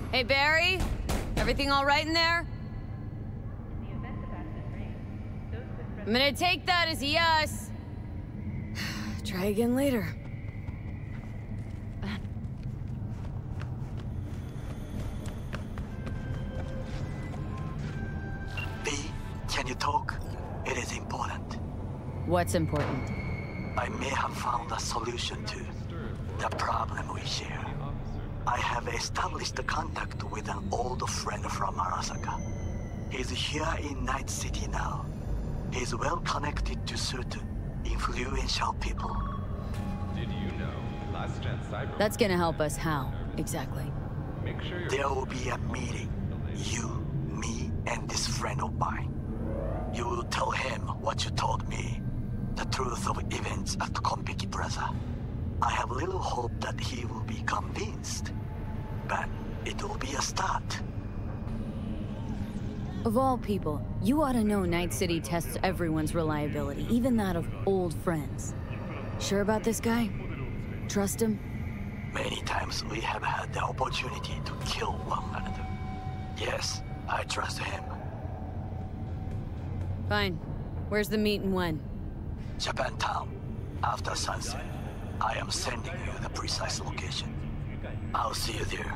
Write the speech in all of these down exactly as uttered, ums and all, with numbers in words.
Hey, Barry? Everything all right in there? I'm gonna take that as a yes. Try again later. B, can you talk? It is important. What's important? I may have found a solution to the problem we share. I have established a contact with an old friend from Arasaka. He's here in Night City now. He's well connected to certain influential people. Did you know last gen Cyberpunk? That's gonna help us how, exactly? Make sure you're... There will be a meeting. You, me, and this friend of mine. You will tell him what you told me. The truth of events at Konpeki Plaza. I have little hope that he will be convinced. But it will be a start. Of all people, you ought to know Night City tests everyone's reliability, even that of old friends. Sure about this guy? Trust him? Many times we have had the opportunity to kill one another. Yes, I trust him. Fine. Where's the meet and when? Japantown. After sunset. I am sending you the precise location. I'll see you there.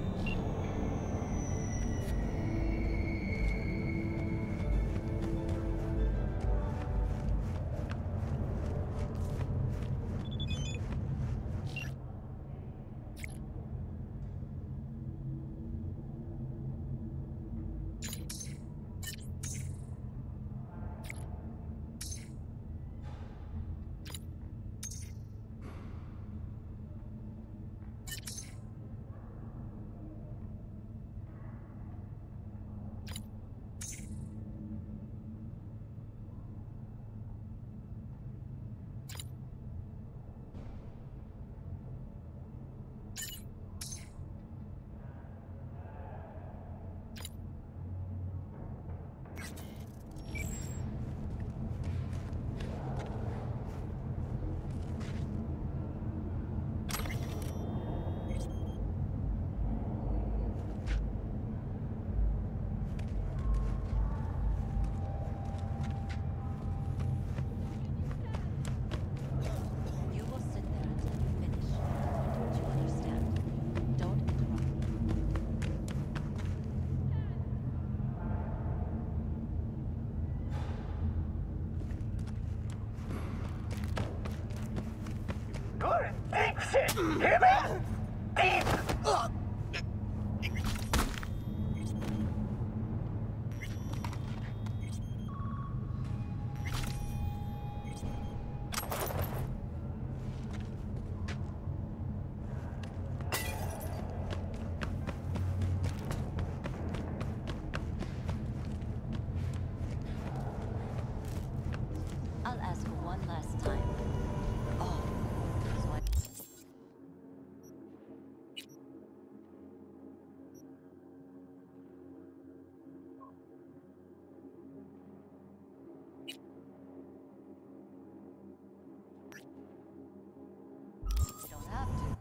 Hear me? Deep! I'll ask one last time. Oh, so I... You don't have to.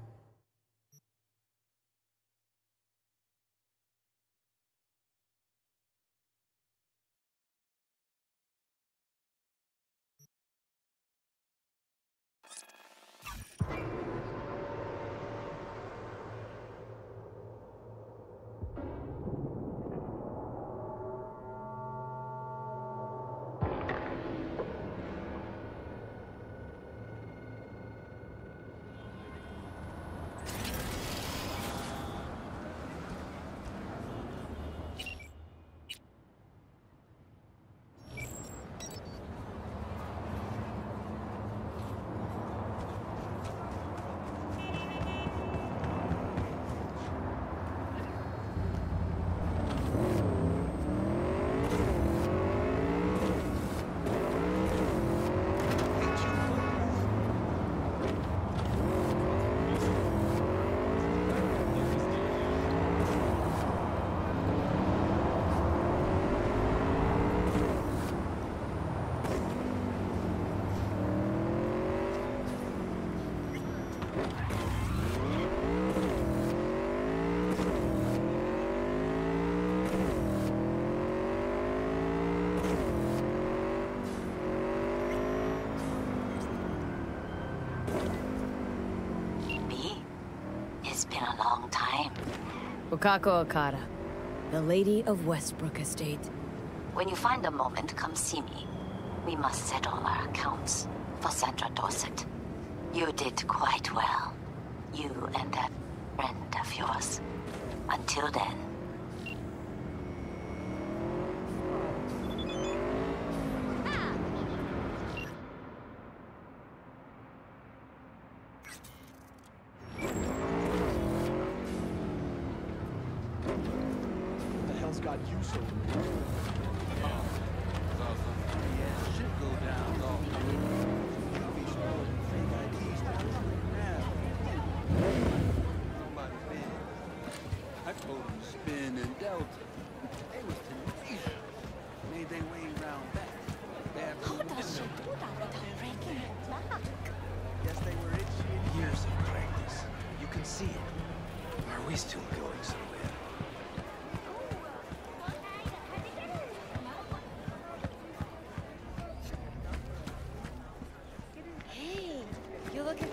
Wakako Okada, the Lady of Westbrook Estate. When you find a moment, come see me. We must settle our accounts for Sandra Dorset. You did quite well. You and that friend of yours. Until then. What the hell's got you so? I told them to spin and delta. They was tenacious. Made their way around back. They had How does she do that without breaking her back? Guess they were itchy. Years of practice. You can see it. Are we still going somewhere? Hey, you looking...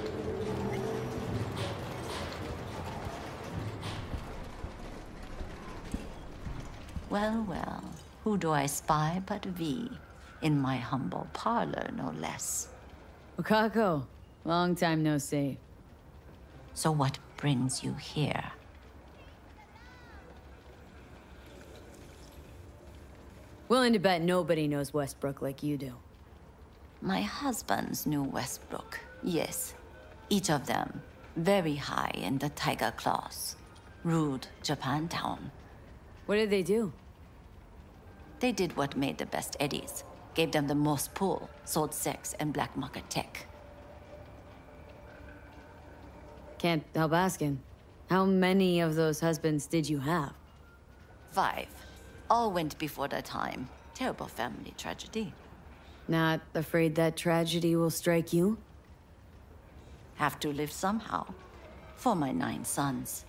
Well, well, who do I spy but V? In my humble parlor, no less. Wakako, long time no see. So what brings you here? Willing to bet nobody knows Westbrook like you do. My husbands knew Westbrook, yes. Each of them very high in the Tiger Claws. Ruled Japantown. What did they do? They did what made the best eddies. Gave them the most pull, sold sex and black market tech. Can't help asking. How many of those husbands did you have? Five. All went before their time. Terrible family tragedy. Not afraid that tragedy will strike you? Have to live somehow. For my nine sons.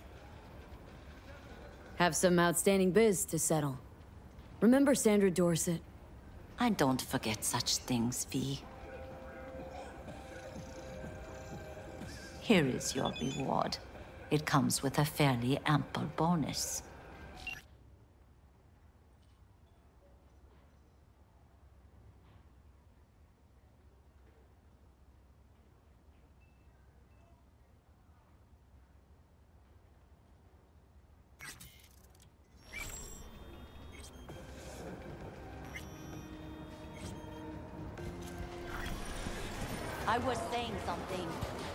Have some outstanding biz to settle. Remember Sandra Dorset? I don't forget such things, V. Here is your reward. It comes with a fairly ample bonus. I was saying something.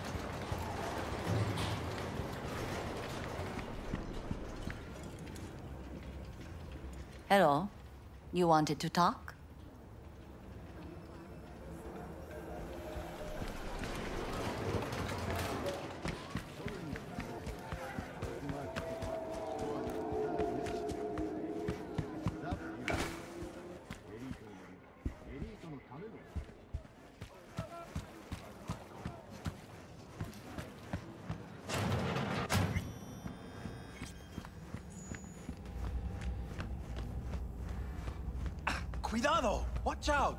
Hello. You wanted to talk? Cuidado! Watch out!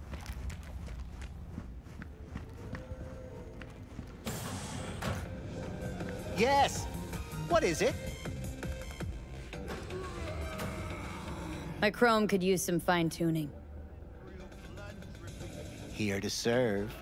Yes! What is it? My Chrome could use some fine-tuning. Here to serve.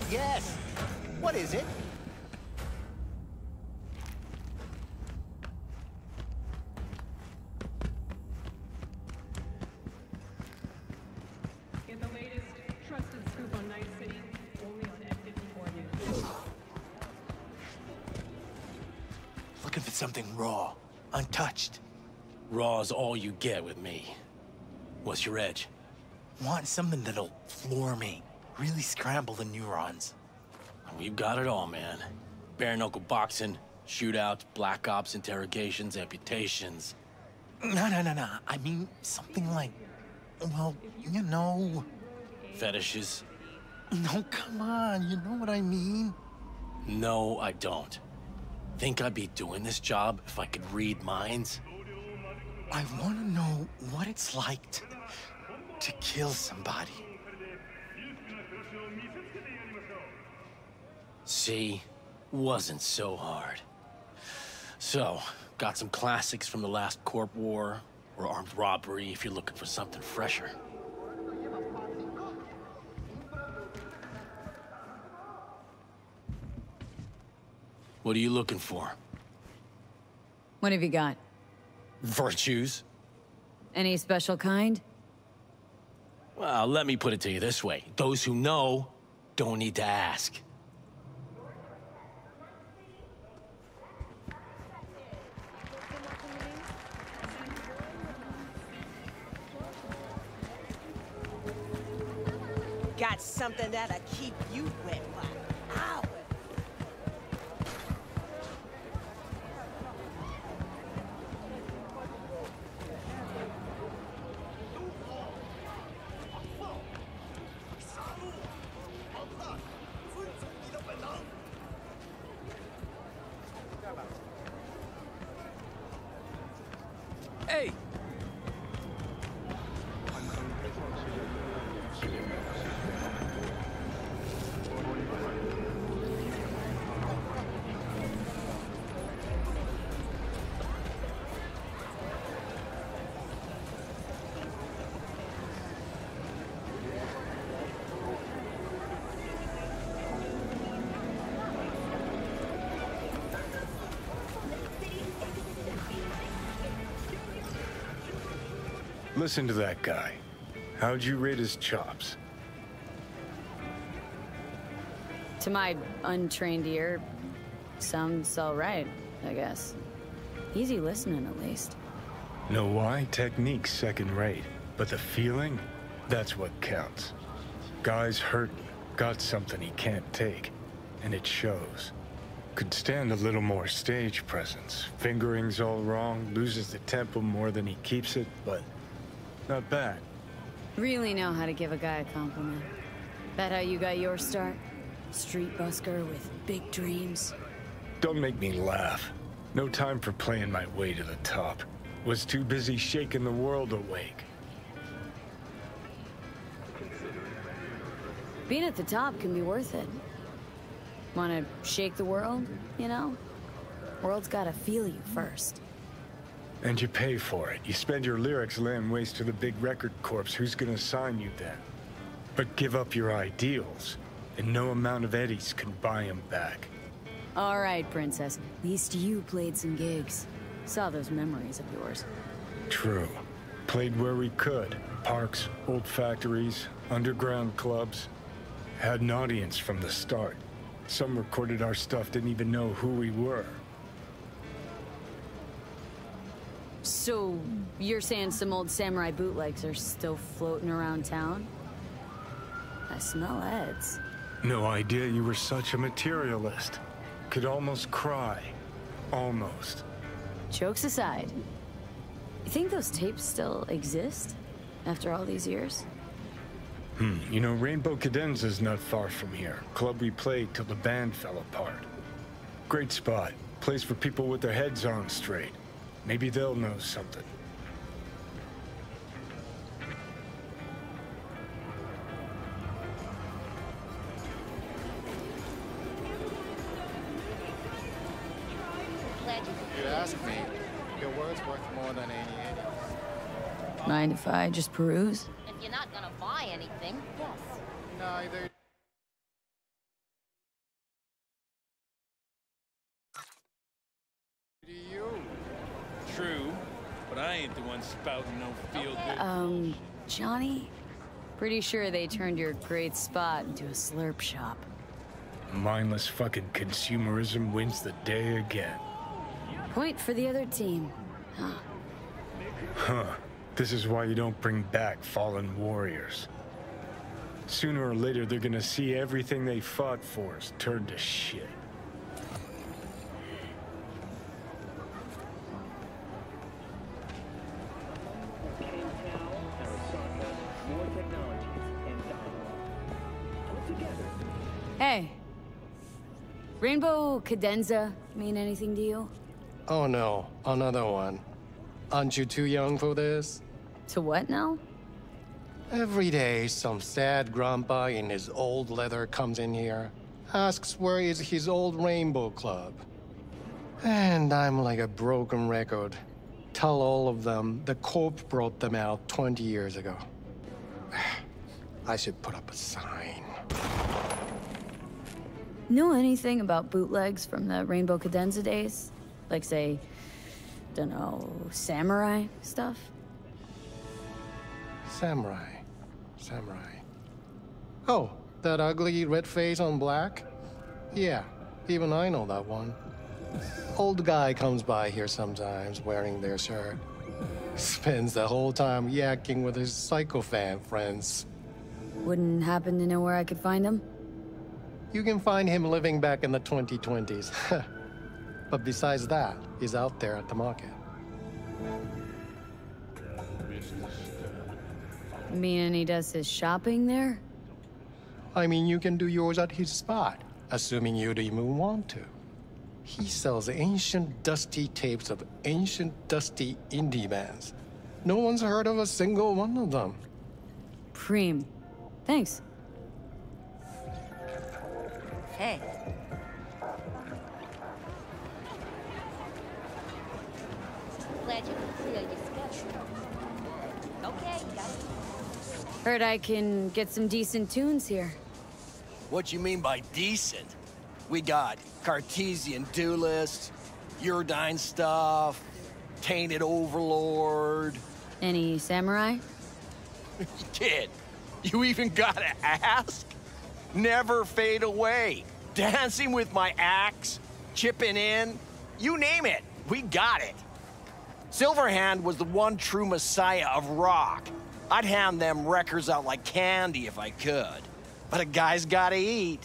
Yes. What is it? Get the latest trusted scoop on Night City, only on Ep fifty-four News. Looking for something raw, untouched. Raw's all you get with me. What's your edge? Want something that'll floor me, really scramble the neurons. We've got it all, man. Bare-knuckle boxing, shootouts, black ops, interrogations, amputations. No, no, no, no. I mean, something like, well, you know... Fetishes? No, come on, you know what I mean? No, I don't. Think I'd be doing this job if I could read minds? I want to know what it's like to, to kill somebody. See? Wasn't so hard. So, got some classics from the last Corp War, or armed robbery if you're looking for something fresher. What are you looking for? What have you got? Virtues? Any special kind? Well, let me put it to you this way. Those who know don't need to ask. Got something that'll keep you wet by hours. Hey! Listen to that guy. How'd you rate his chops? To my untrained ear, sounds all right, I guess. Easy listening, at least. Know why? Technique's second rate. But the feeling? That's what counts. Guy's hurting, got something he can't take. And it shows. Could stand a little more stage presence. Fingering's all wrong, loses the tempo more than he keeps it, but not bad. Really know how to give a guy a compliment. That how you got your start? Street busker with big dreams? Don't make me laugh. No time for playing my way to the top. Was too busy shaking the world awake. Being at the top can be worth it. Wanna shake the world, you know? World's gotta feel you first. And you pay for it. You spend your lyrics laying waste to the big record corps. Who's gonna sign you then? But give up your ideals, and no amount of eddies can buy them back. All right, Princess. At least you played some gigs. Saw those memories of yours. True. Played where we could. Parks, old factories, underground clubs. Had an audience from the start. Some recorded our stuff, didn't even know who we were. So, you're saying some old samurai bootlegs are still floating around town? I smell heads. No idea you were such a materialist. Could almost cry. Almost. Jokes aside, you think those tapes still exist after all these years? Hmm, you know, Rainbow Cadenza's not far from here. Club we played till the band fell apart. Great spot. Place for people with their heads on straight. Maybe they'll know something. If you ask me, your word's worth more than eighty eighty. Mind if I just peruse? If you're not gonna buy anything, yes. Neither one spouting no feel good. Um, Johnny? Pretty sure they turned your great spot into a slurp shop. Mindless fucking consumerism wins the day again. Point for the other team. Huh. Huh. This is why you don't bring back fallen warriors. Sooner or later, they're gonna see everything they fought for is turned to shit. Hey. Rainbow Cadenza mean anything to you? Oh no, another one. Aren't you too young for this? To what now? Every day, some sad grandpa in his old leather comes in here, asks where is his old Rainbow Club. And I'm like a broken record. Tell all of them the Corp brought them out twenty years ago. I should put up a sign. Know anything about bootlegs from the Rainbow Cadenza days? Like, say, dunno, samurai stuff? Samurai. Samurai. Oh, that ugly red face on black? Yeah, even I know that one. Old guy comes by here sometimes wearing their shirt. Spends the whole time yakking with his psychofan friends. Wouldn't happen to know where I could find him? You can find him living back in the twenty twenties. But besides that, he's out there at the market. Meaning he does his shopping there? I mean, you can do yours at his spot, assuming you'd even want to. He sells ancient, dusty tapes of ancient, dusty indie bands. No one's heard of a single one of them. Preem. Thanks. Hey. Glad you can clear your schedule. Okay, got it. Heard I can get some decent tunes here. What you mean by decent? We got Cartesian Duelist, Uridine stuff, Tainted Overlord. Any samurai? Kid, you even gotta ask? Never fade away. Dancing with my axe, chipping in, you name it, we got it. Silverhand was the one true messiah of rock. I'd hand them records out like candy if I could. But a guy's gotta eat.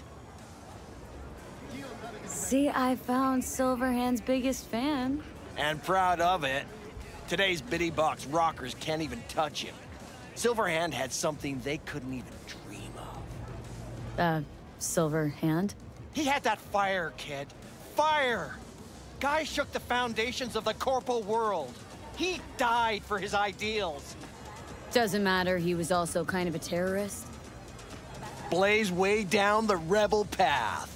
See, I found Silverhand's biggest fan. And proud of it. Today's bitty box rockers can't even touch him. Silverhand had something they couldn't even dream of. Uh, Silverhand? He had that fire, kid. Fire! Guy shook the foundations of the Corpo world. He died for his ideals. Doesn't matter, he was also kind of a terrorist. Blaze way down the rebel path.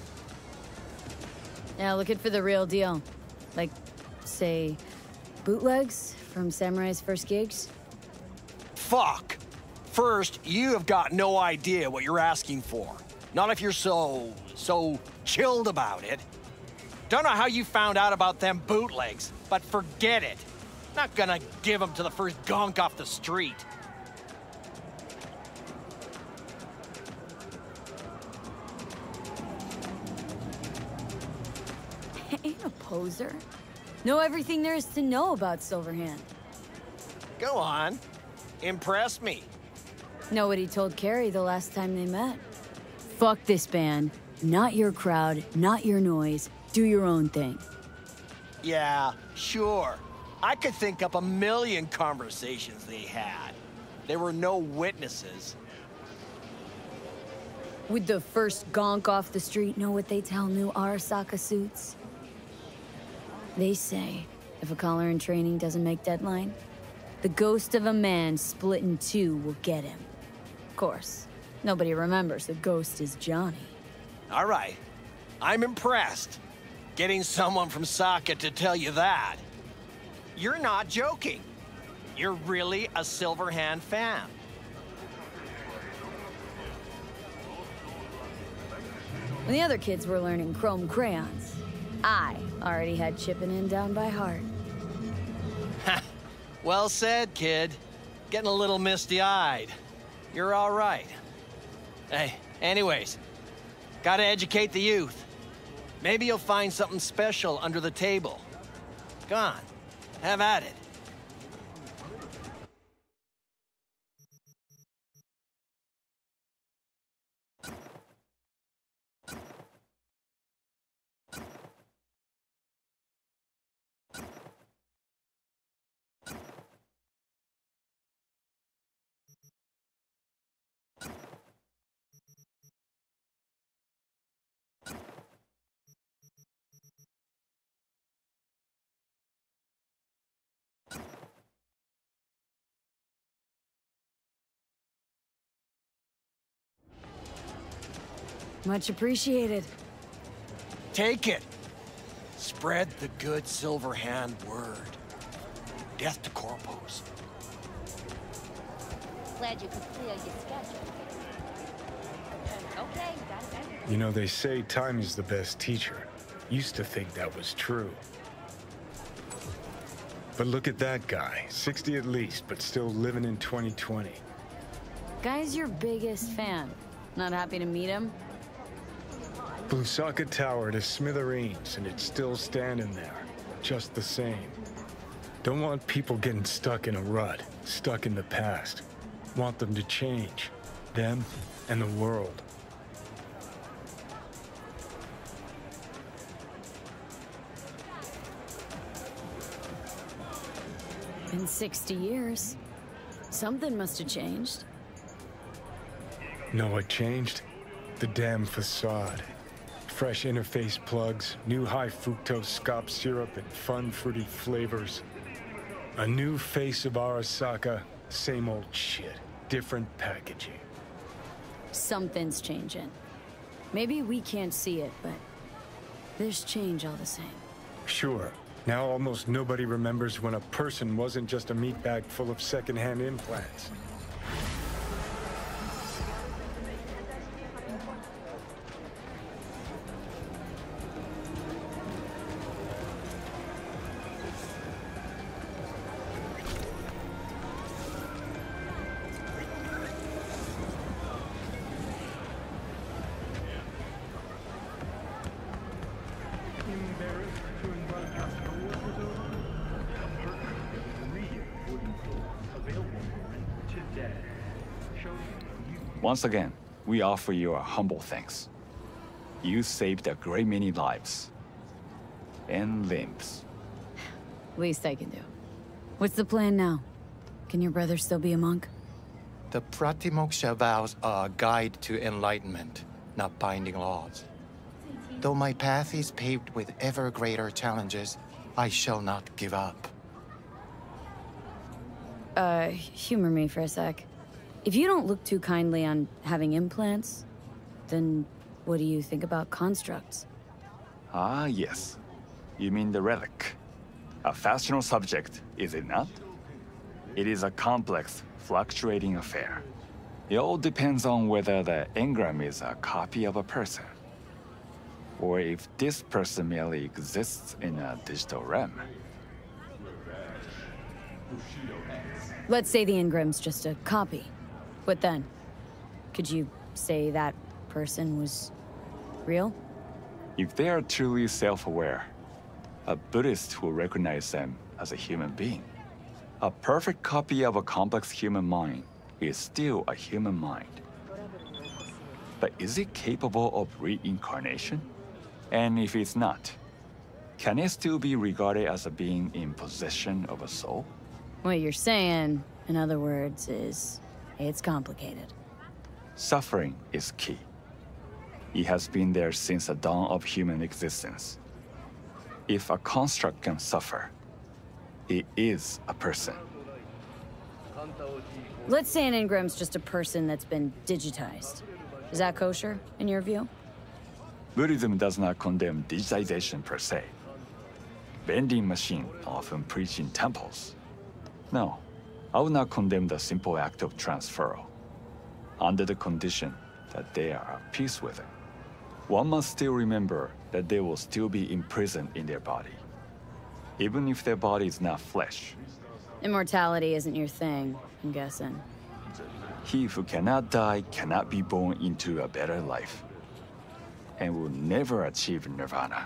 Yeah, looking for the real deal. Like, say, bootlegs from Samurai's first gigs? Fuck! First, you have got no idea what you're asking for. Not if you're so, so chilled about it. Don't know how you found out about them bootlegs, but forget it. Not gonna give them to the first gonk off the street. Ain't a poser. Know everything there is to know about Silverhand. Go on. Impress me. Know what he told Carrie the last time they met? Fuck this band. Not your crowd, not your noise. Do your own thing. Yeah, sure. I could think up a million conversations they had. There were no witnesses. Would the first gonk off the street know what they tell new Arasaka suits? They say, if a collar in training doesn't make deadline, the ghost of a man split in two will get him. Of course, nobody remembers the ghost is Johnny. All right. I'm impressed. Getting someone from Saka to tell you that. You're not joking. You're really a Silverhand fan. When the other kids were learning chrome crayons, I already had chipping in down by heart. Well said, kid. Getting a little misty-eyed. You're all right. Hey, anyways, gotta educate the youth. Maybe you'll find something special under the table. Go on, have at it. Much appreciated. Take it. Spread the good Silver Hand word. Death to Corpos. Glad you could clear your schedule. Okay, you got it. You know, they say time is the best teacher. Used to think that was true. But look at that guy. sixty at least, but still living in twenty twenty. Guy's your biggest fan. Not happy to meet him? Blusaka Tower to smithereens, and it's still standing there. Just the same. Don't want people getting stuck in a rut, stuck in the past. Want them to change. Them and the world. Been sixty years. Something must have changed. Know what changed? The damn facade. Fresh interface plugs, new high fructose scop syrup, and fun fruity flavors. A new face of Arasaka, same old shit, different packaging. Something's changing. Maybe we can't see it, but there's change all the same. Sure. Now almost nobody remembers when a person wasn't just a meat bag full of secondhand implants. Once again, we offer you our humble thanks. You saved a great many lives. And limbs. Least I can do. What's the plan now? Can your brother still be a monk? The Pratimoksha vows are a guide to enlightenment, not binding laws. Though my path is paved with ever greater challenges, I shall not give up. Uh, humor me for a sec. If you don't look too kindly on having implants, then what do you think about constructs? Ah, yes. You mean the relic. A fascinational subject, is it not? It is a complex, fluctuating affair. It all depends on whether the engram is a copy of a person, or if this person merely exists in a digital realm. Let's say the engram's just a copy. What then? Could you say that person was real? If they are truly self-aware, a Buddhist will recognize them as a human being. A perfect copy of a complex human mind is still a human mind. But is it capable of reincarnation? And if it's not, can it still be regarded as a being in possession of a soul? What you're saying, in other words, is it's complicated. Suffering is key. It has been there since the dawn of human existence. If a construct can suffer, it is a person. Let's say an engram's just a person that's been digitized. Is that kosher, in your view? Buddhism does not condemn digitization per se. Vending machines often preach in temples. No, I would not condemn the simple act of transferal, under the condition that they are at peace with it. One must still remember that they will still be imprisoned in their body, even if their body is not flesh. Immortality isn't your thing, I'm guessing. He who cannot die cannot be born into a better life, and will never achieve nirvana.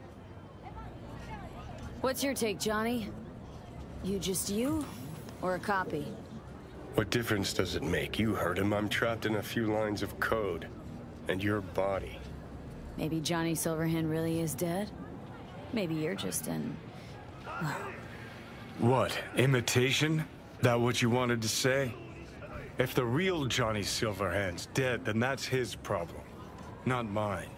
What's your take, Johnny? You just you? Or a copy? What difference does it make? You heard him. I'm trapped in a few lines of code. And your body. Maybe Johnny Silverhand really is dead? Maybe you're just an... well... What? Imitation? That what you wanted to say? If the real Johnny Silverhand's dead, then that's his problem. Not mine.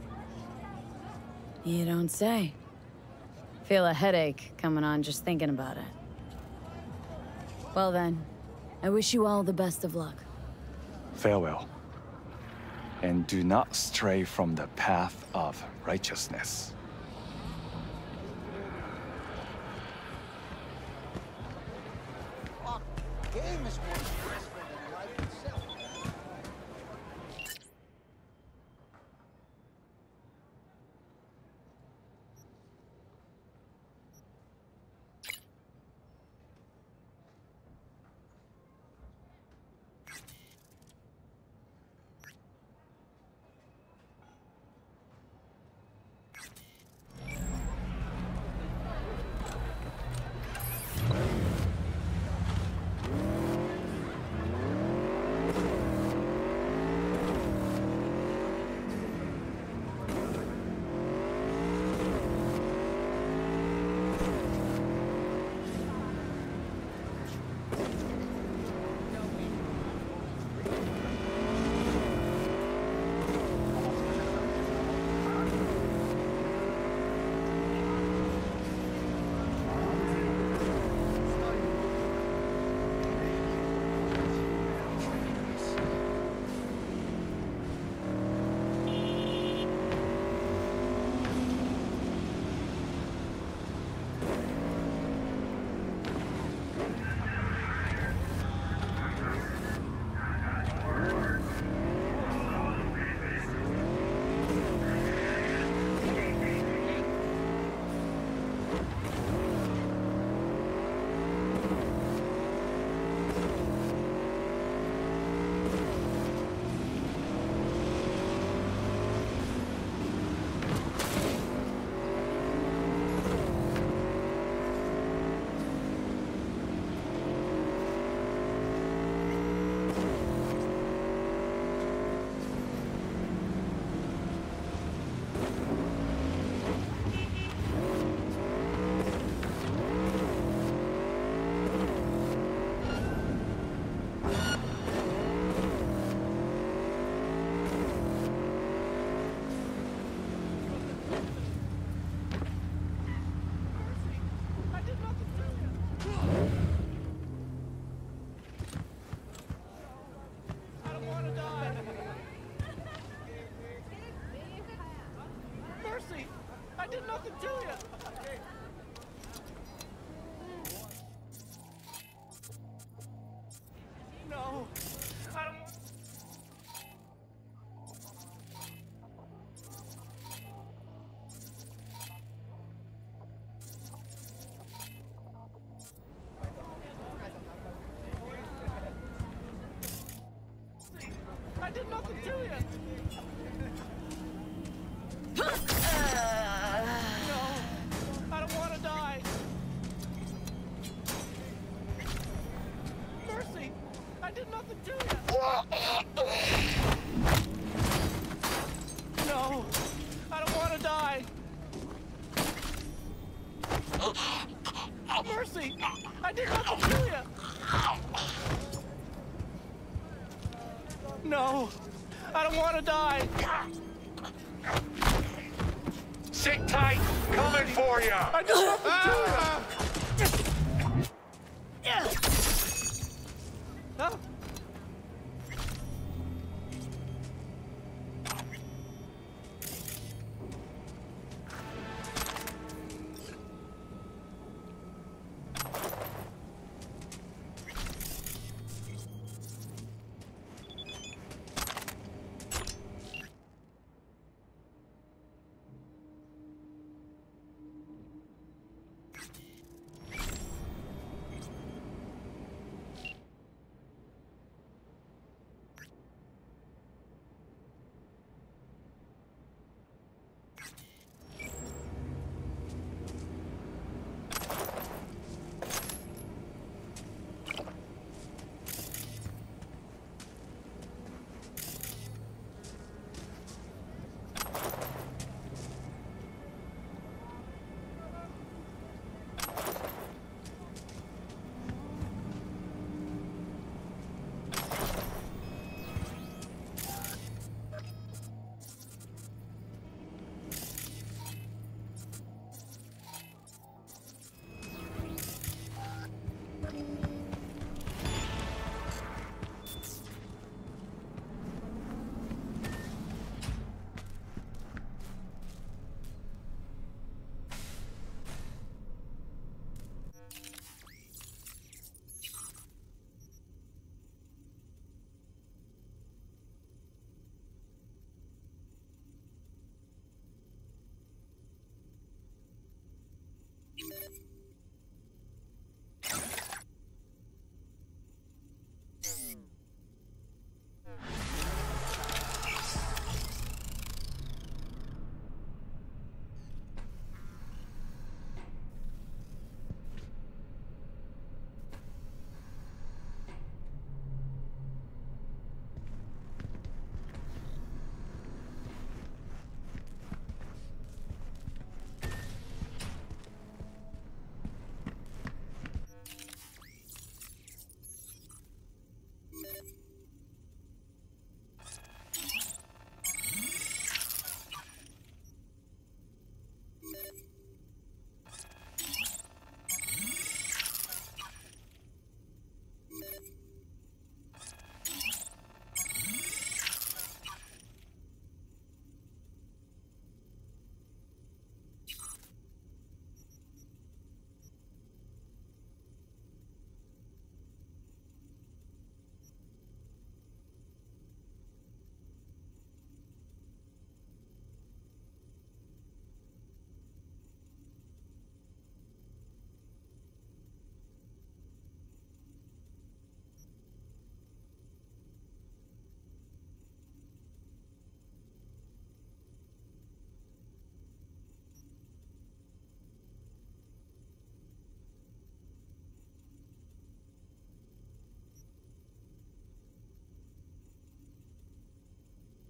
You don't say. Feel a headache coming on just thinking about it. Well then, I wish you all the best of luck. Farewell. And do not stray from the path of righteousness. Game is more stressful than life itself. did nothing to you. No, I don't. I did nothing to you. No, I don't want to die. Mercy, I did nothing to you. No, I don't want to die. Mercy, I did nothing to you. No, I don't want to die. Sit tight, coming for you. I did nothing to you. Huh?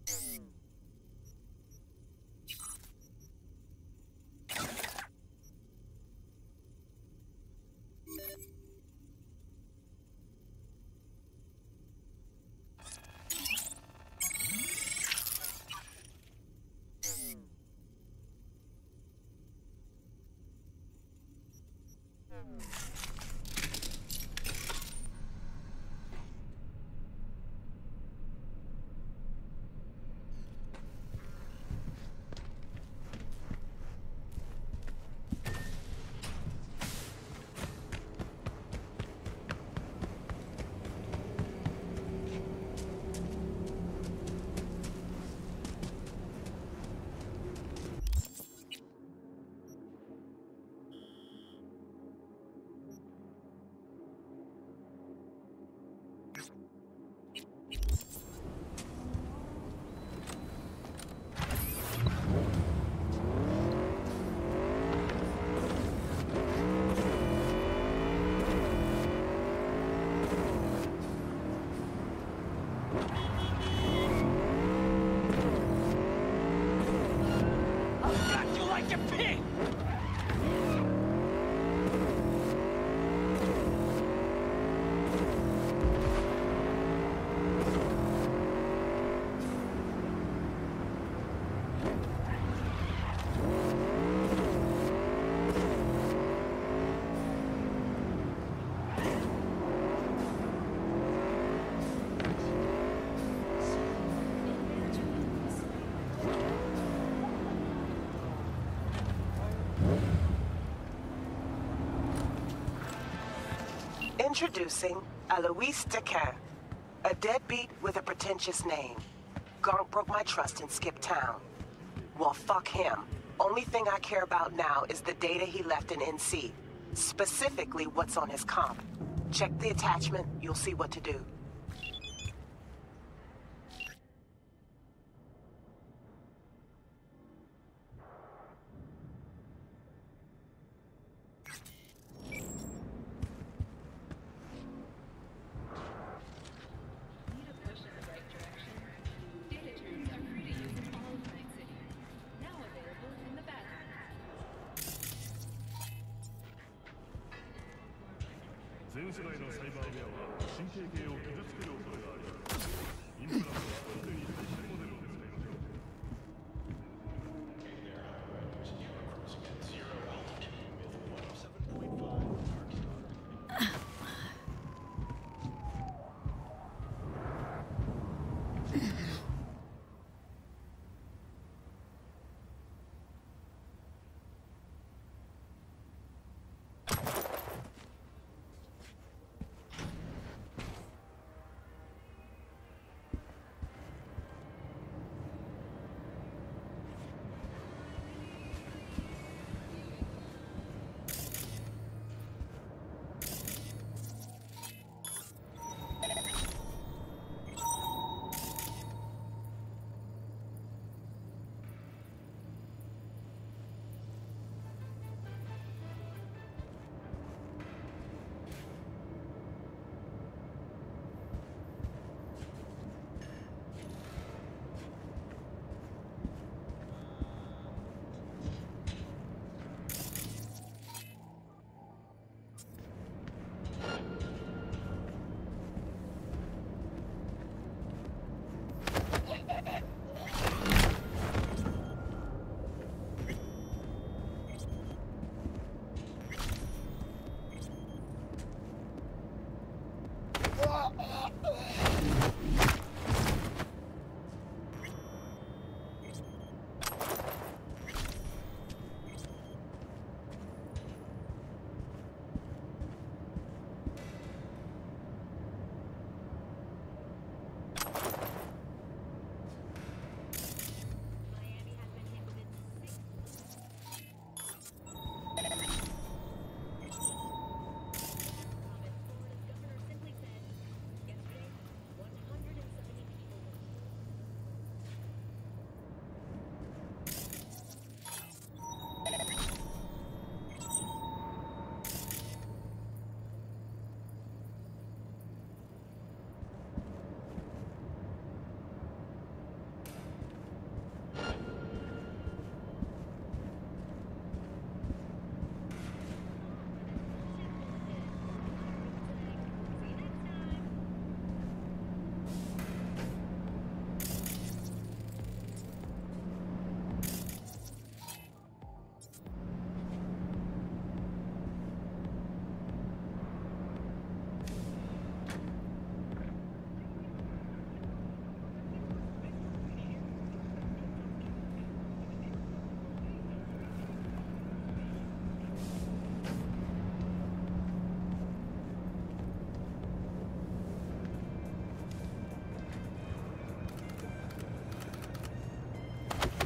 Introducing Alois Dequin, a deadbeat with a pretentious name. Gonk broke my trust and skipped town. Well, fuck him. Only thing I care about now is the data he left in N C. Specifically, what's on his comp. Check the attachment, you'll see what to do.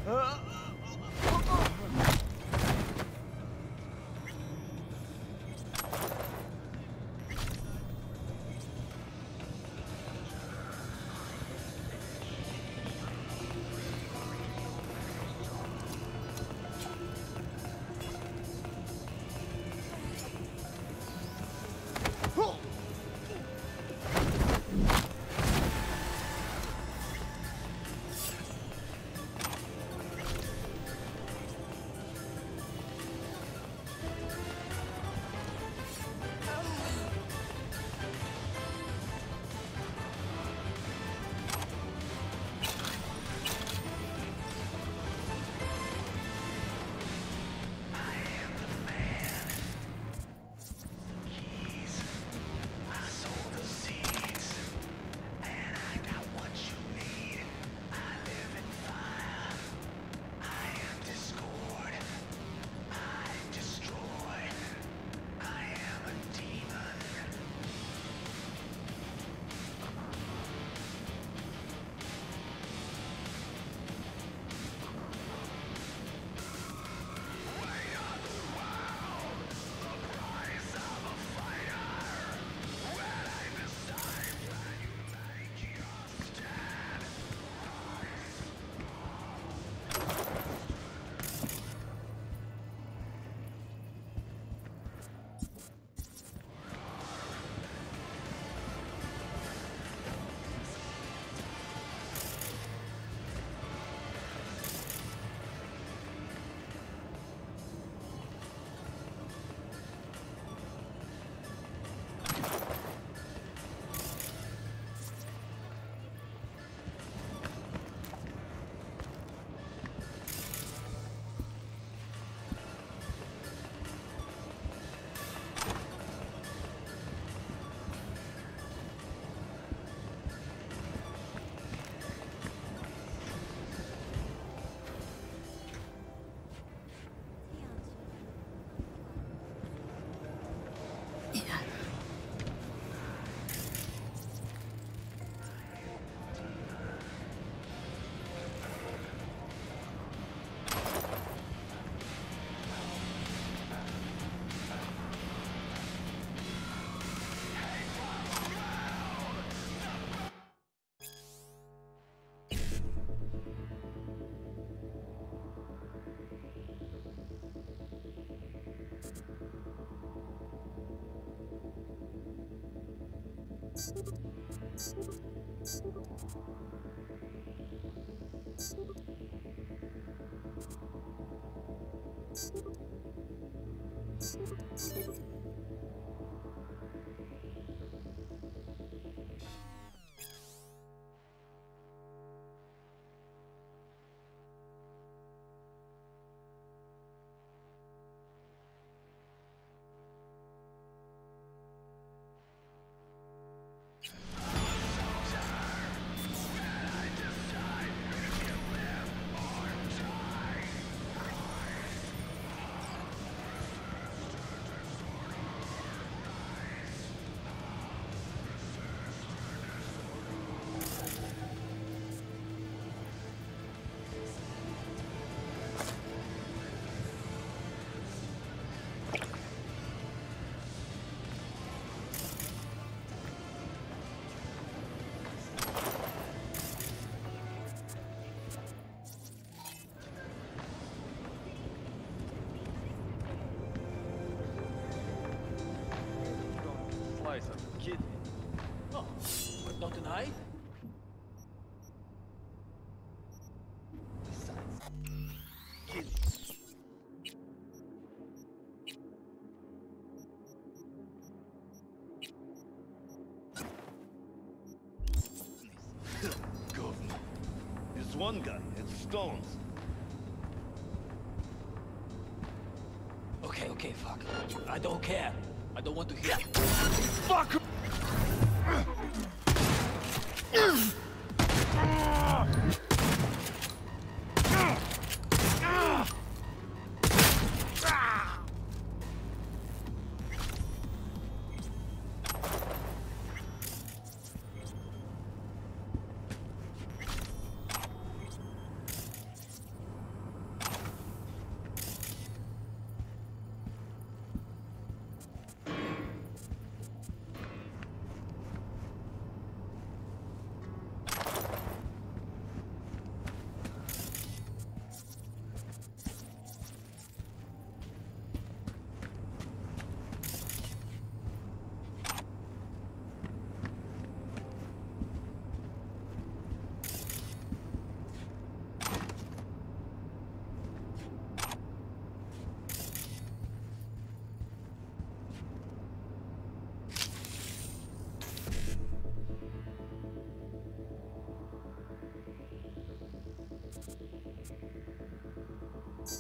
Kid. Oh, but not tonight? Besides, kid. Governor. This one guy had stones. Okay, okay, fuck. I don't care. I don't want to hear. Fuck!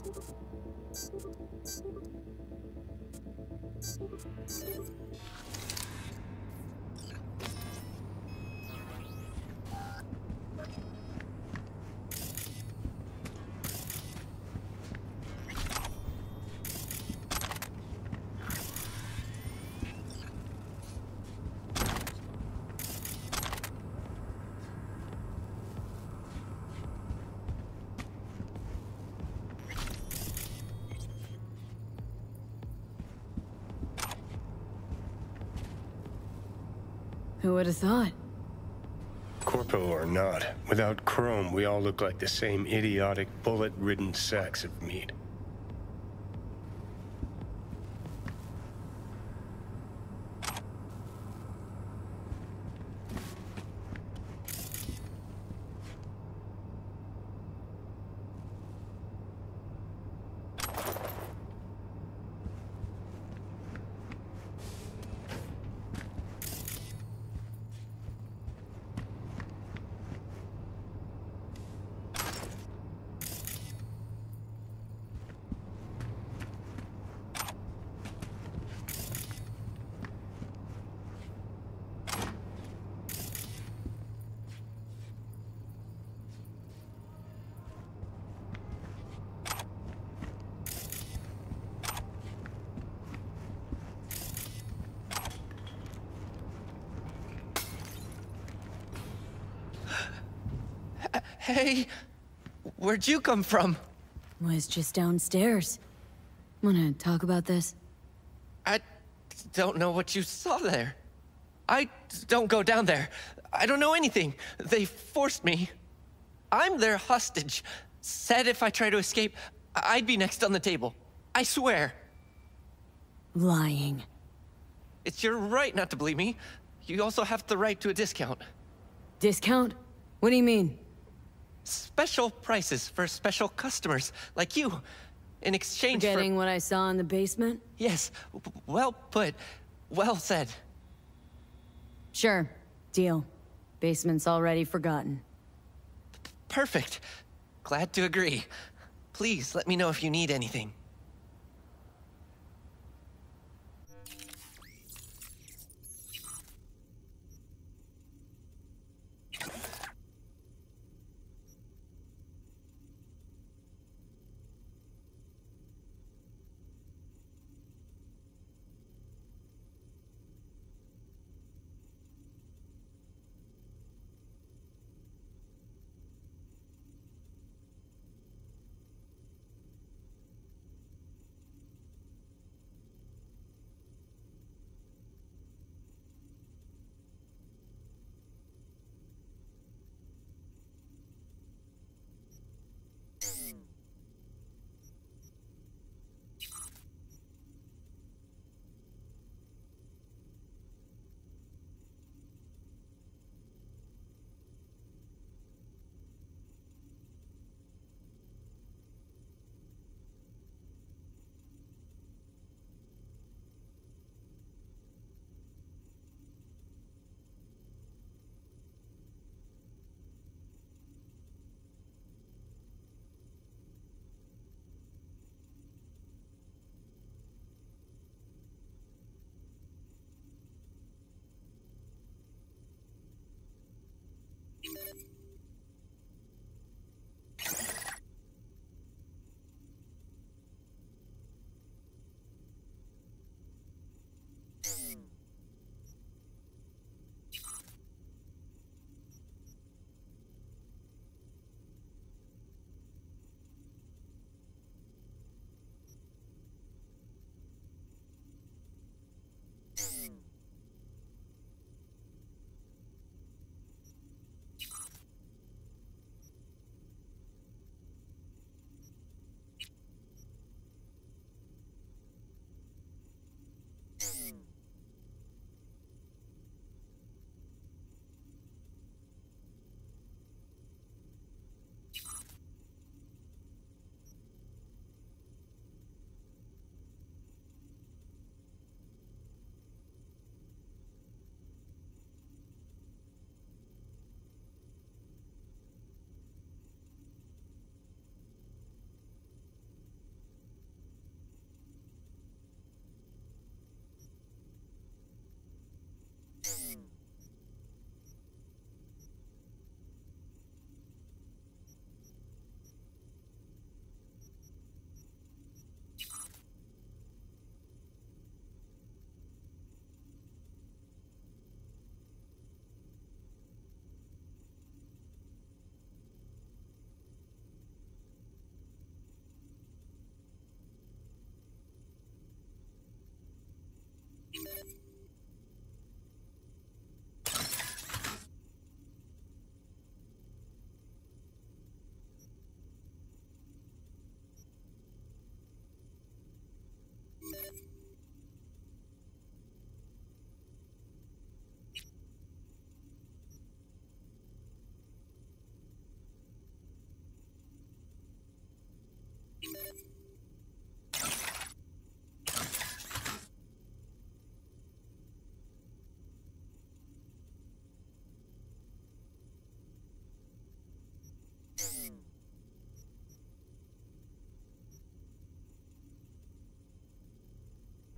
Who would have thought? Corpo or not, without Chrome, we all look like the same idiotic, bullet-ridden sacks of meat. Hey, where'd you come from? Was just downstairs. Wanna talk about this? I don't know what you saw there. I don't go down there. I don't know anything. They forced me. I'm their hostage. Said if I try to escape, I'd be next on the table. I swear. Lying. It's your right not to believe me. You also have the right to a discount. Discount? What do you mean? Special prices for special customers, like you, in exchange for... Forgetting what I saw in the basement? Yes, well put. Well said. Sure. Deal. Basement's already forgotten. Perfect. Glad to agree. Please let me know if you need anything.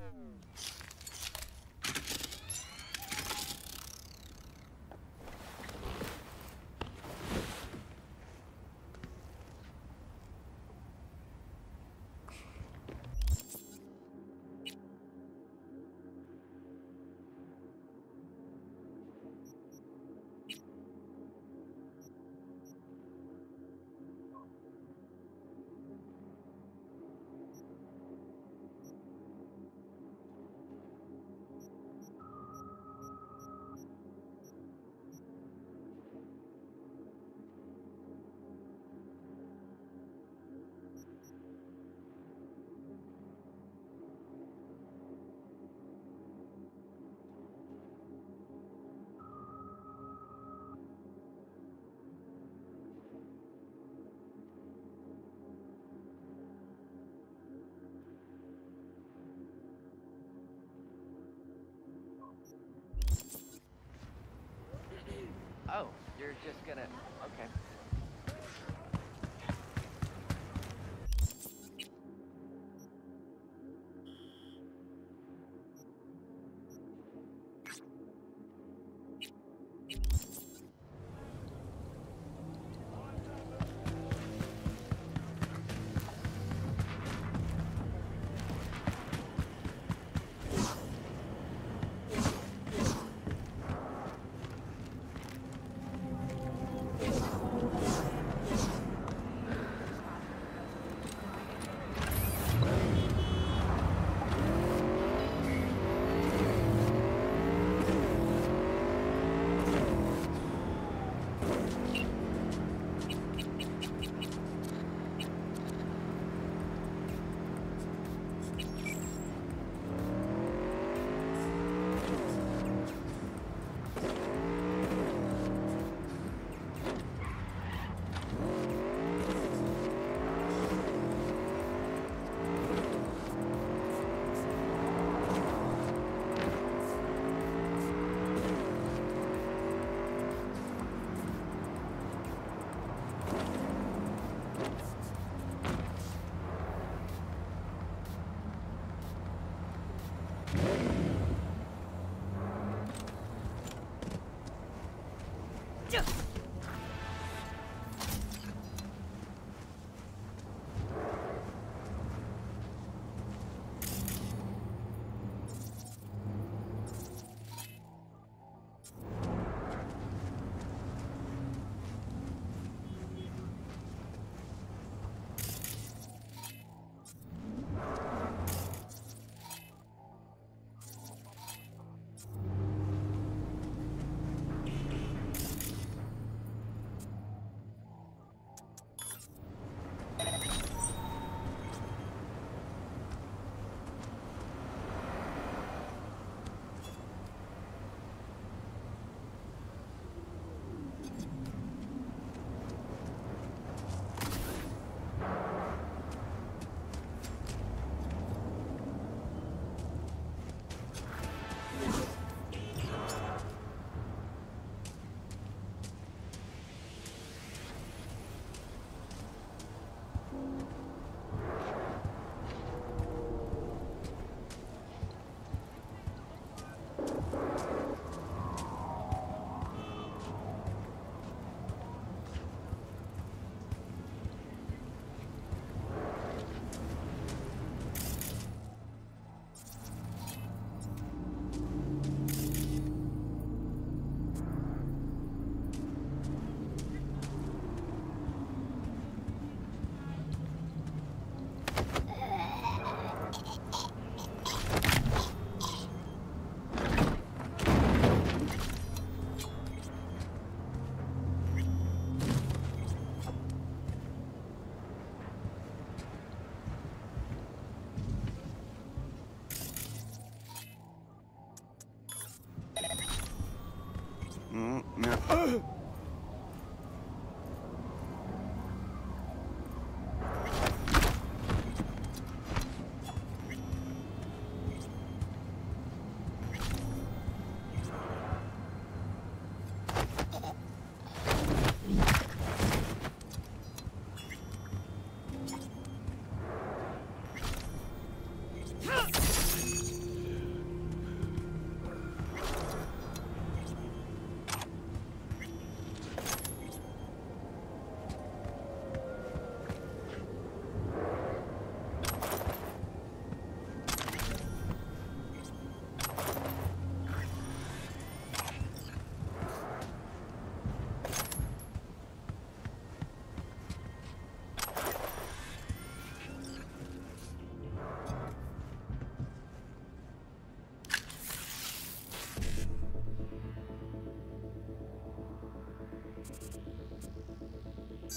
Oh, you're just gonna... Okay.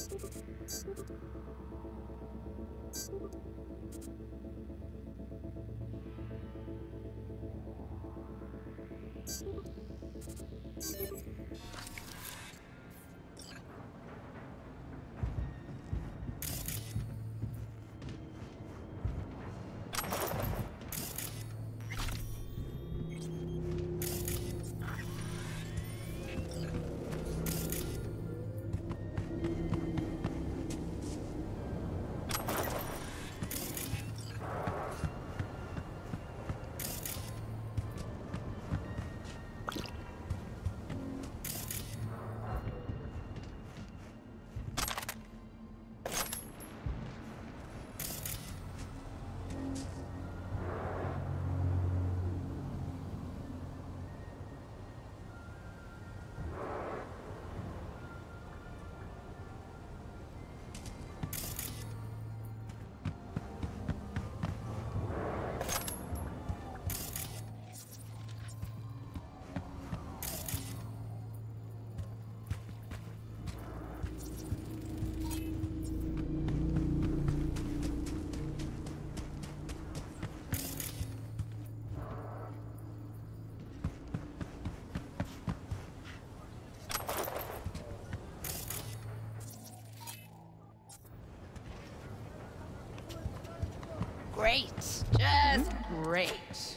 Great. Just great.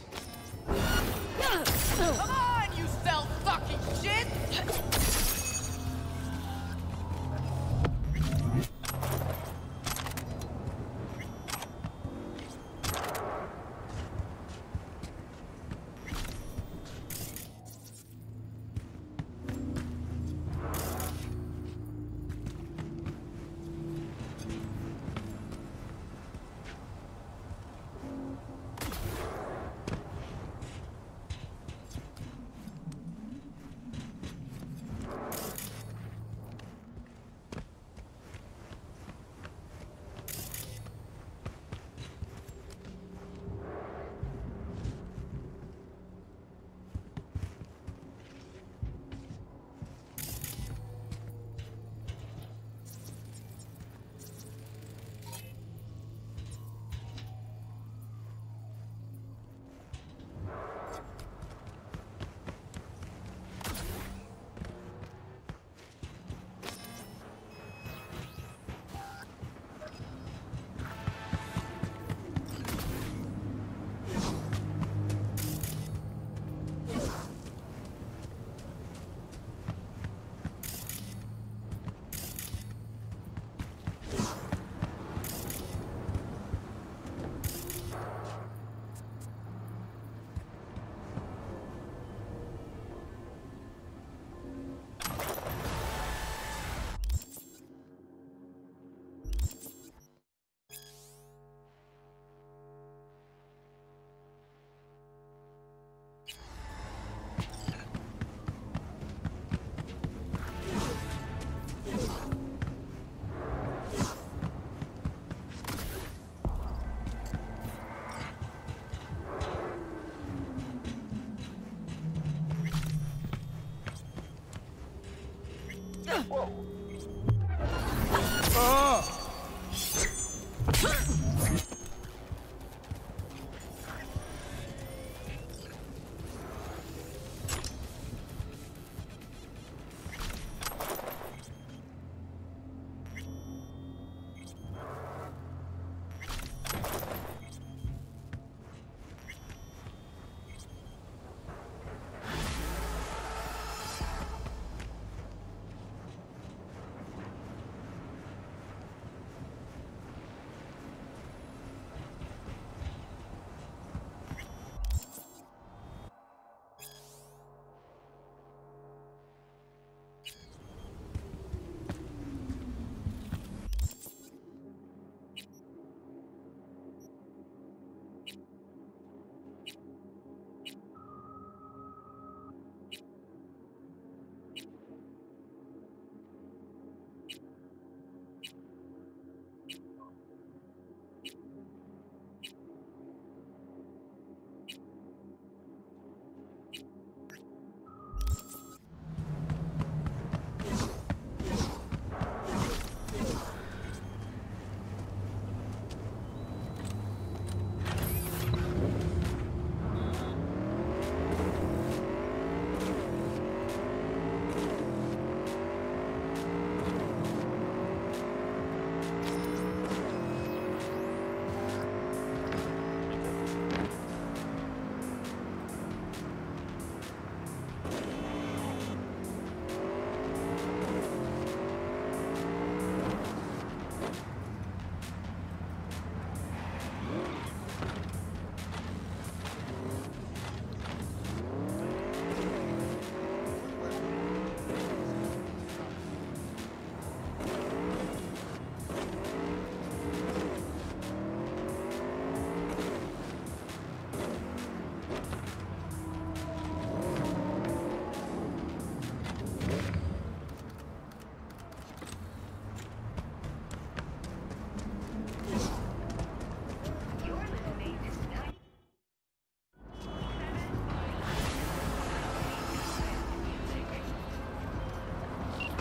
Come on, you self-fucking shit!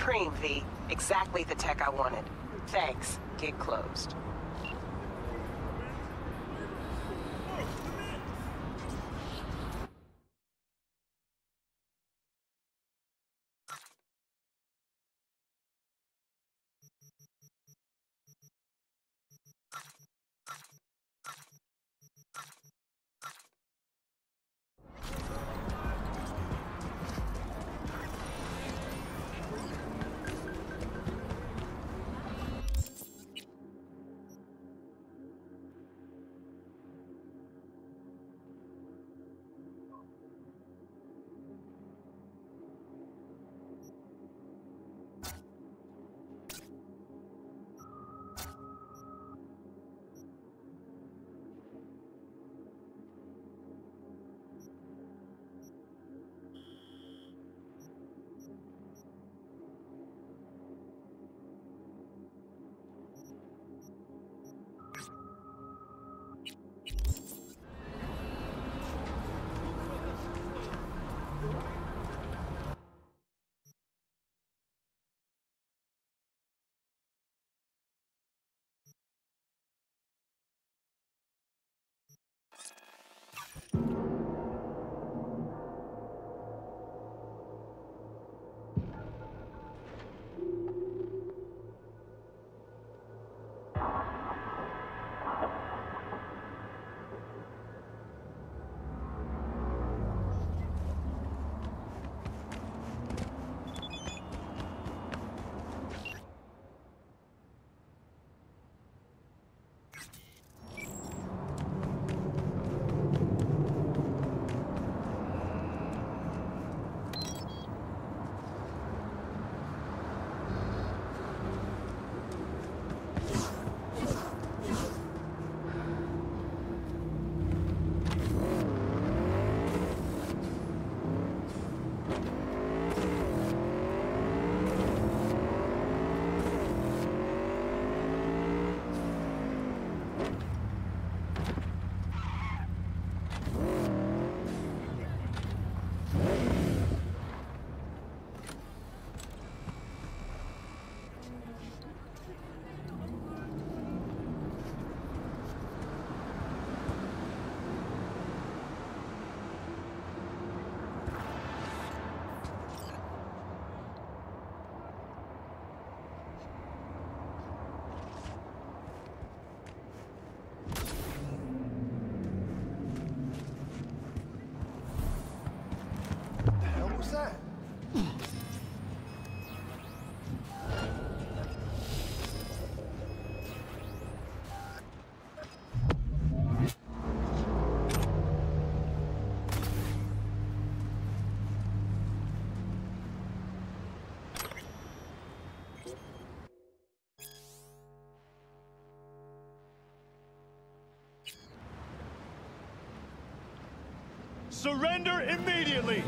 Supreme, V. Exactly the tech I wanted. Thanks. Gig closed. that? Surrender immediately!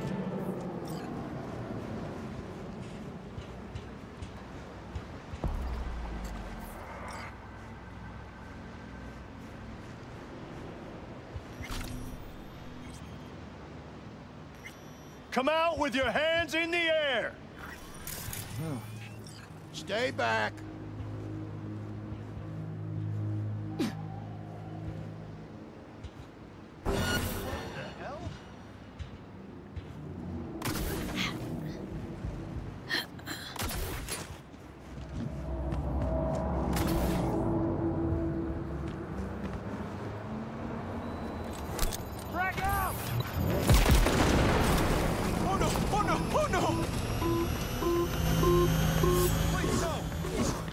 Come out with your hands in the air! Stay back. Oh no! Oh no! Oh no! Please, no!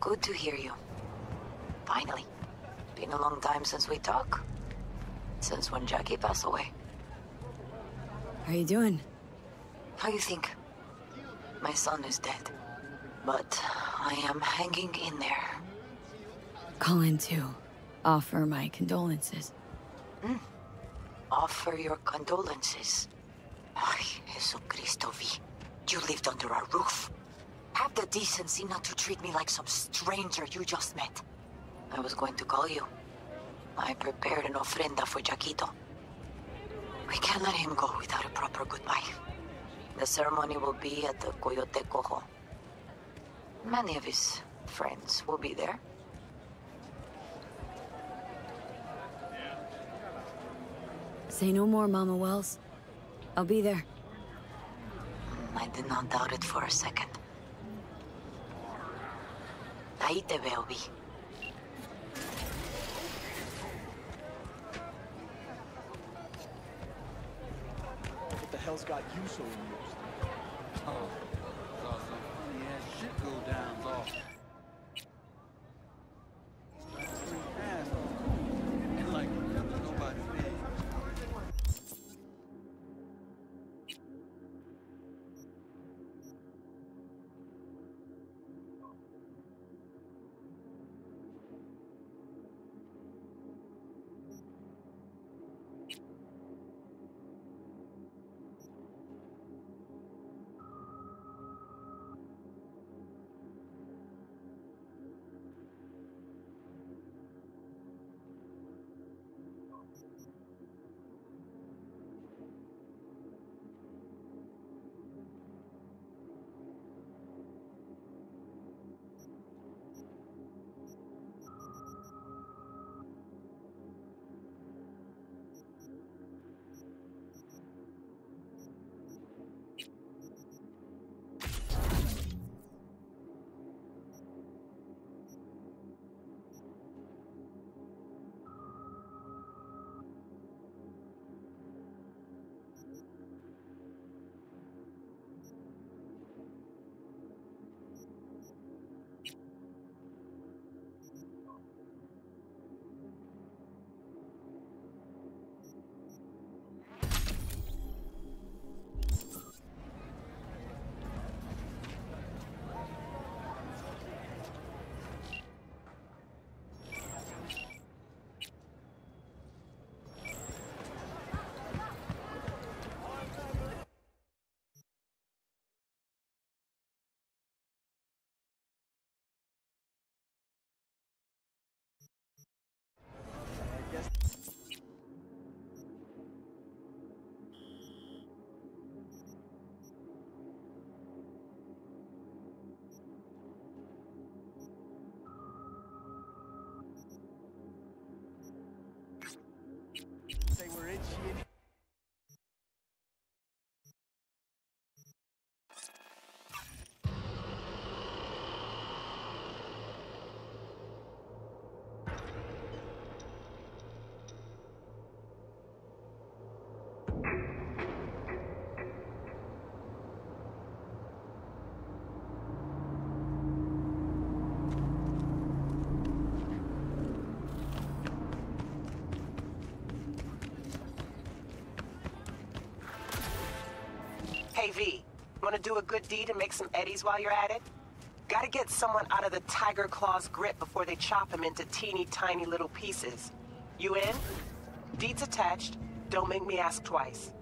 Good to hear you. Finally. Been a long time since we talked. Since when Jackie passed away. How you doing? How you think? My son is dead. But I am hanging in there. Calling to offer my condolences. Mm. Offer your condolences. Ay, Jesucristo V. You lived under our roof. Have the decency not to treat me like some stranger you just met. I was going to call you. I prepared an ofrenda for Jaquito. We can't let him go without a proper goodbye. The ceremony will be at the Coyote Cojo. Many of his friends will be there. Say no more, Mama Wells. I'll be there. I did not doubt it for a second. Ahí te veo, Vi. What the hell's got you so amused? Oh, saw some funny ass shit go down, off. Fast, and like nobody big. They were itchy and Hey, V, wanna do a good deed and make some eddies while you're at it? Gotta get someone out of the Tiger Claw's grip before they chop him into teeny tiny little pieces. You in? Deeds attached. Don't make me ask twice.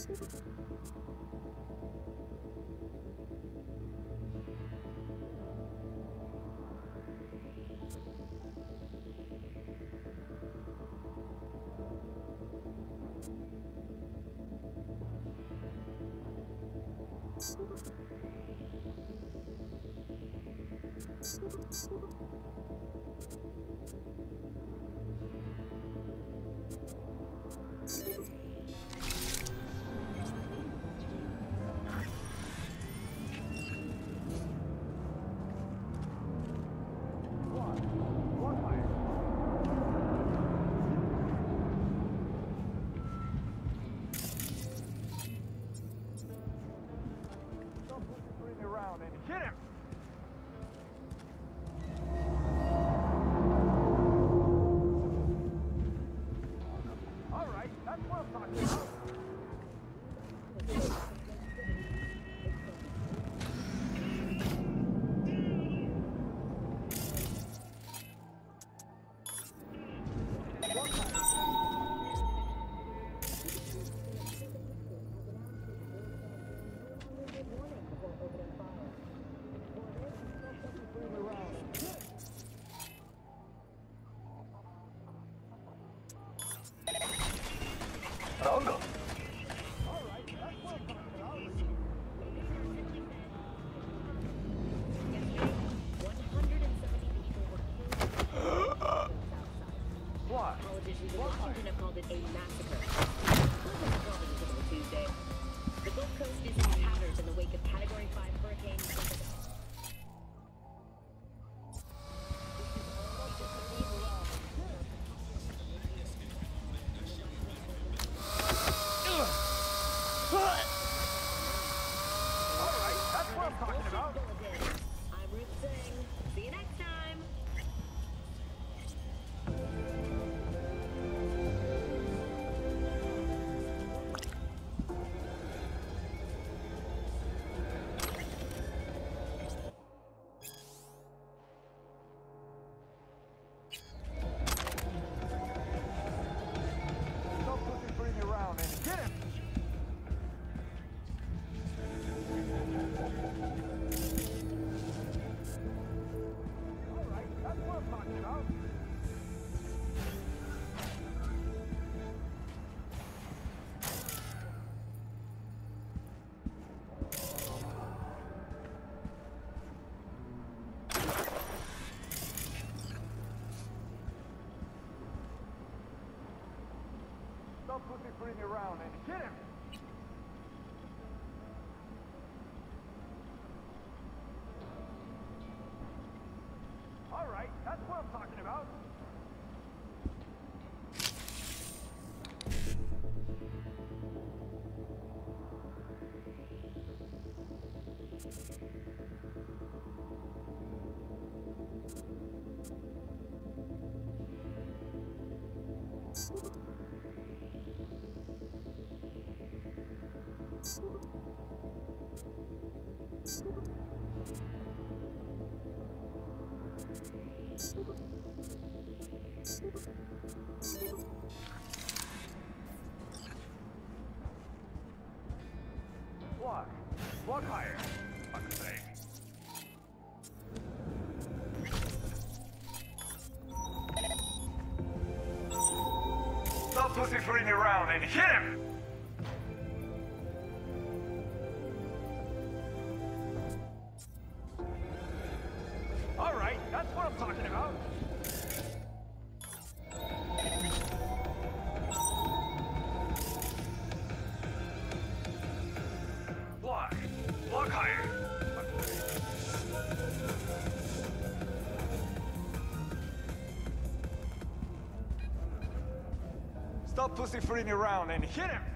Politicians in Washington have called it a massacre. Probably until Tuesday. The Gulf Coast is in tatters in the wake of Category five hurricane. Pussyfooting around and hit him! Alright, that's what I'm talking about. Block. Block higher. Fuck's sake. Stop pussyfooting around and hit him! Alright, that's what I'm talking about. Block. Block higher. Stop pussyfooting around and hit him!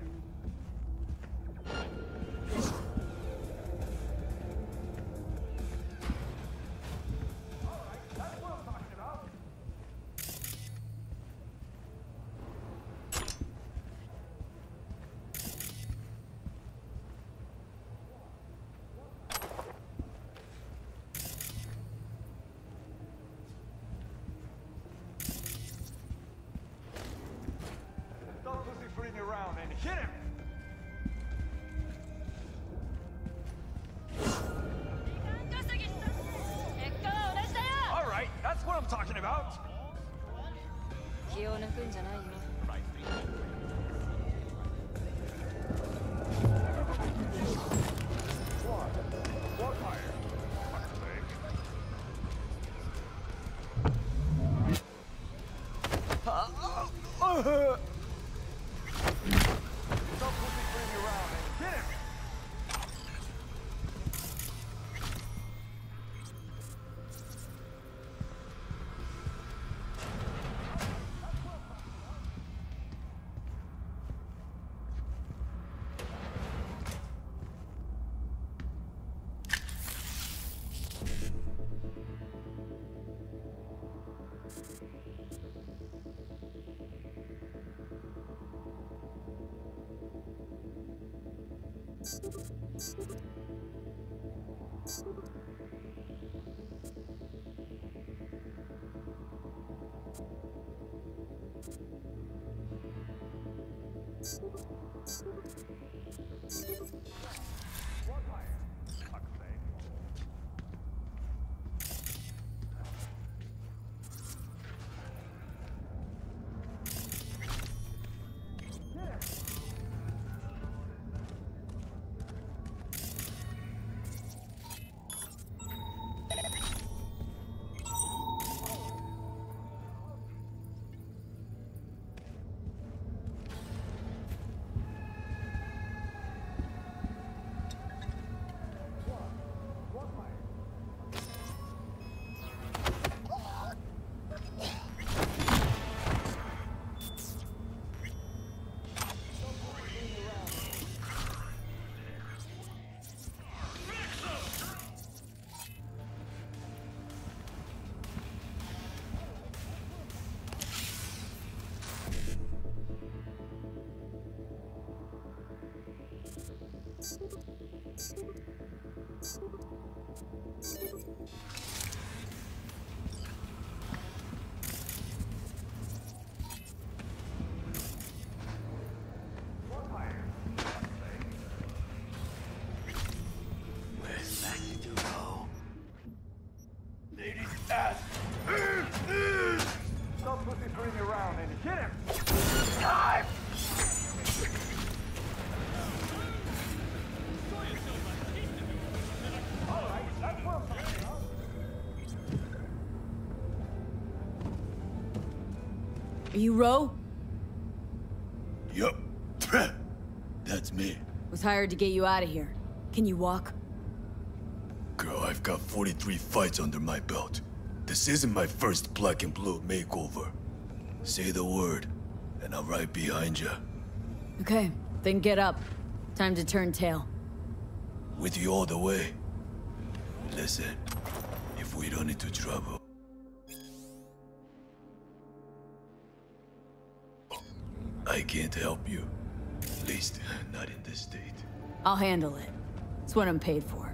Around and hit it! talking about? Stop pussyfooting around and hit him! Time! Alright, that's what I'm talking about. Are you Ro? Yup. That's me. Was hired to get you out of here. Can you walk? Girl, I've got forty-three fights under my belt. This isn't my first black and blue makeover. Say the word, and I'm right behind you. Okay, then get up. Time to turn tail. With you all the way. Listen, if we run into trouble... I can't help you. At least, not in this state. I'll handle it. It's what I'm paid for.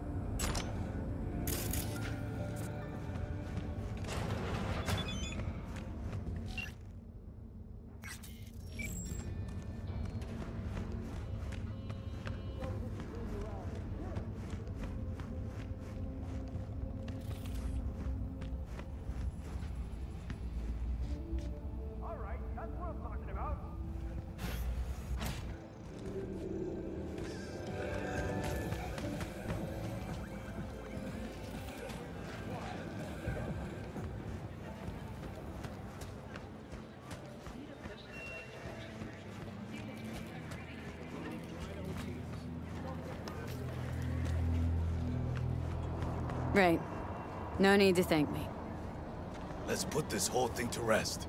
Right. No need to thank me. Let's put this whole thing to rest.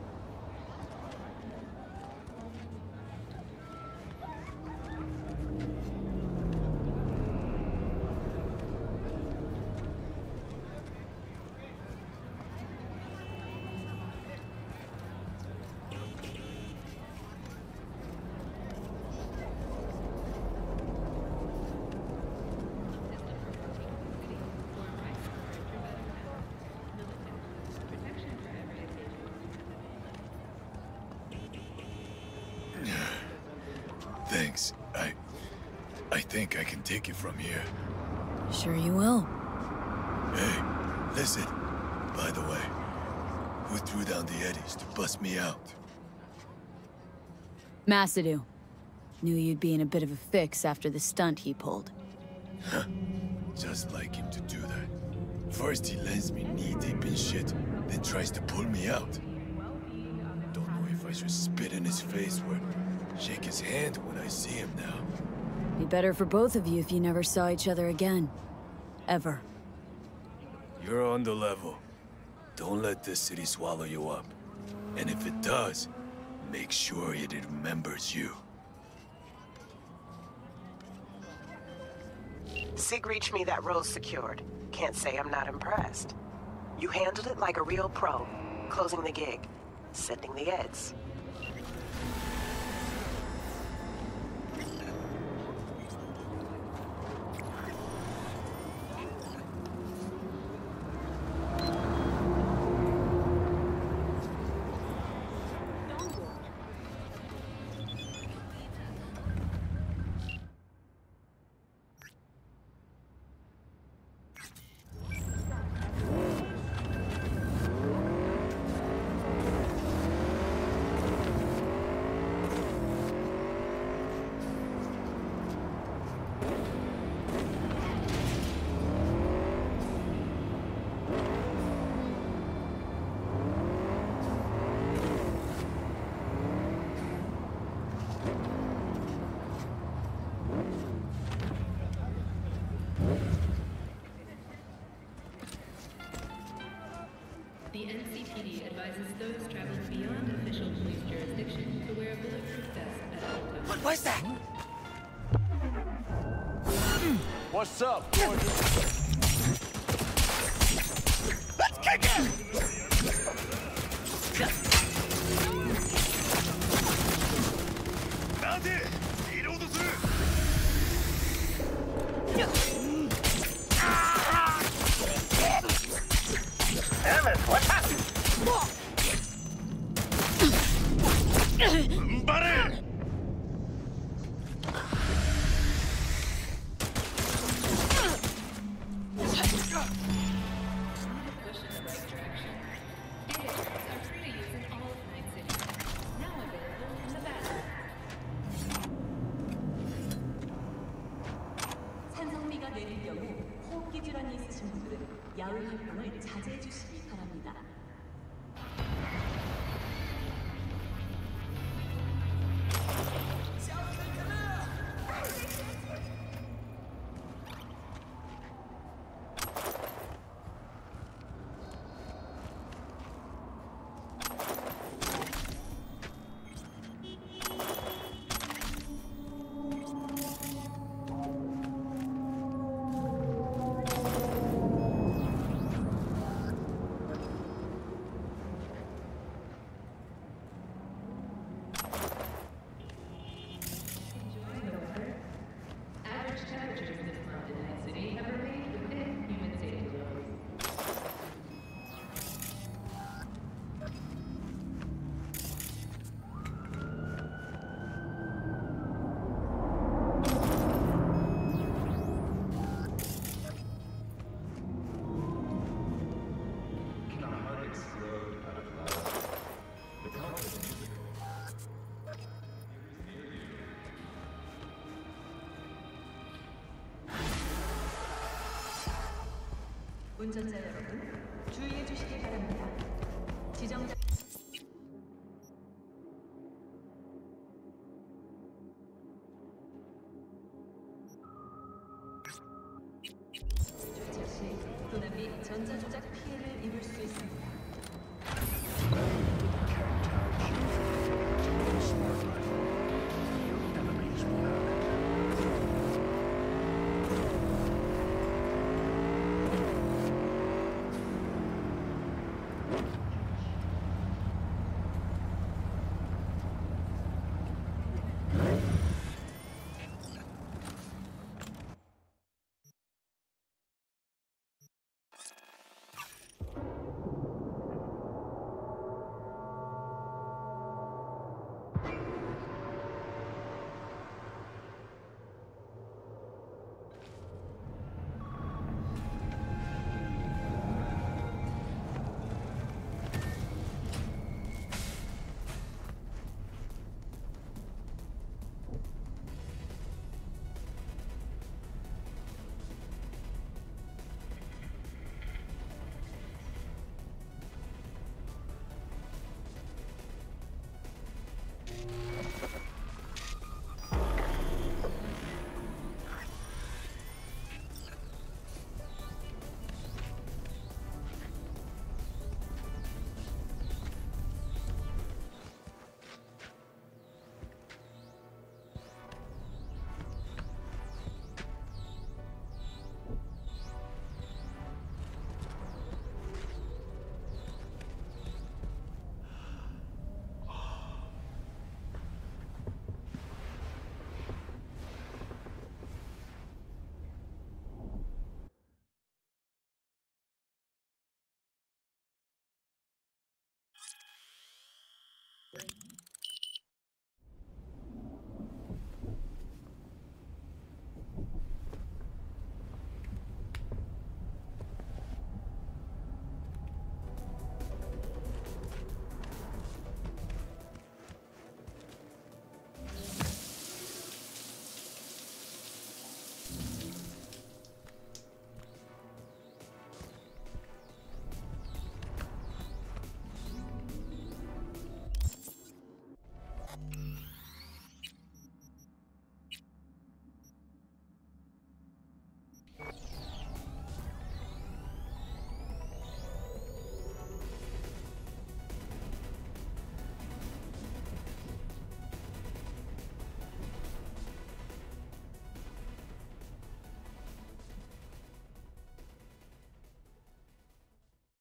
Thanks. I... I think I can take it from here. Sure you will. Hey, listen. By the way, Who threw down the eddies to bust me out? Masadu. Knew you'd be in a bit of a fix after the stunt he pulled. Huh. Just like him to do that. First he lends me knee-deep in shit, then tries to pull me out. Don't know if I should spit in his face or shake his hand when I see him now. Be better for both of you if you never saw each other again. Ever. You're on the level. Don't let this city swallow you up. And if it does, make sure it remembers you. Sig reached me that road's secured. Can't say I'm not impressed. You handled it like a real pro. Closing the gig. Sending the eds. The N C P D advises those traveling beyond official police jurisdiction to wear a bulletproof vest at all times. What was that? What's up, gorgeous? Let's kick it! Damn it, what happened? Buddy! 산성비가 내릴 경우 호흡기 질환이 있으신 분들은 야외 활동을 자제해 주시기 바랍니다. 운전자 여러분, 주의해 주시기 바랍니다. 지정자 주차 시 도난 및 전자조작 피해를 입을 수 있습니다.